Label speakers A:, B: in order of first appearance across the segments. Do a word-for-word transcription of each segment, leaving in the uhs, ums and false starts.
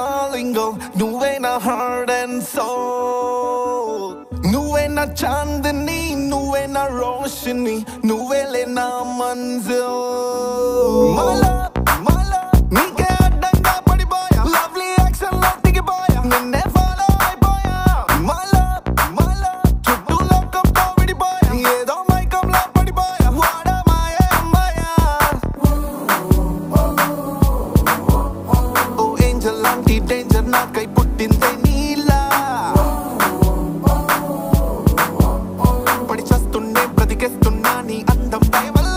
A: darling girl, నువ్వే నా heart and soul. నువ్వే నా చాందిని, నువ్వే నా రోషిని, నువ్వేలే నా Manzil. My love, my love, నీకే అడ్డంగా పడిపోయా, lovely action లో దిగిపోయా, నిన్నే follow అయిపోయా. My love, my love, చుట్టూ లోకంతో విడిపోయా, ఏదో మైకంలో పడిపోయా, వాడా మాయే అమ్మాయా. ఓ ఏంజల్ లాంటి డేంజర్ నాకై పుట్టిందే నీలా, పడి చస్తుండే బ్రతికేస్తున్నా నీ అందం దయ వల్ల.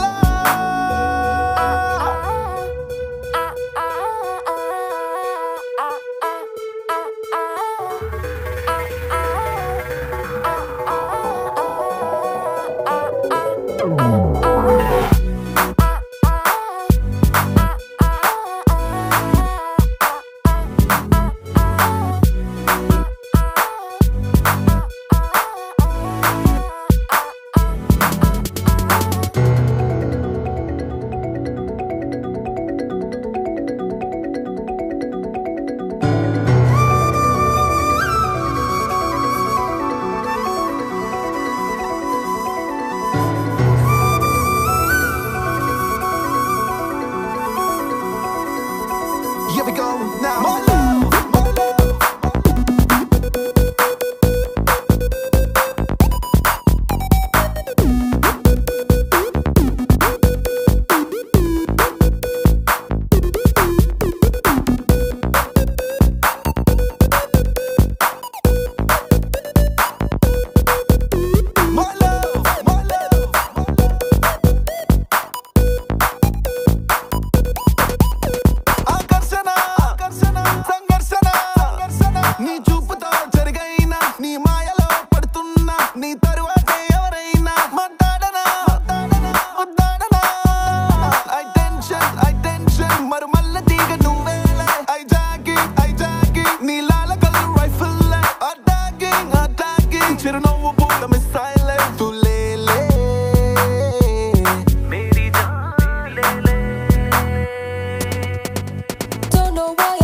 A: Here we go now. My love, my love. My love, my love. ఆకర్షణ, ఆకర్షణ, సంఘర్షణ, సంఘర్షణ, నీ చూపుతో జరిగైనా, నీ మాయలో పడుతున్నా, నీ తరువాతే ఎవరైనా మాట్లాడనా, మాట్లాడనా, మాట్లాడనా. ఐ టెన్షన్, ఐ టెన్షన్, మరుమల్ల తీగ నువ్వేలే, ఐ జాగింగ్, ఐ జాగింగ్, నీ లాలకలు రైఫిల్, అటాకింగ్, అటాకింగ్, చిరునవ్వు పూల మిస్సైల్, తులేలే మేరీ జాన్ లేలే.
B: Don't know why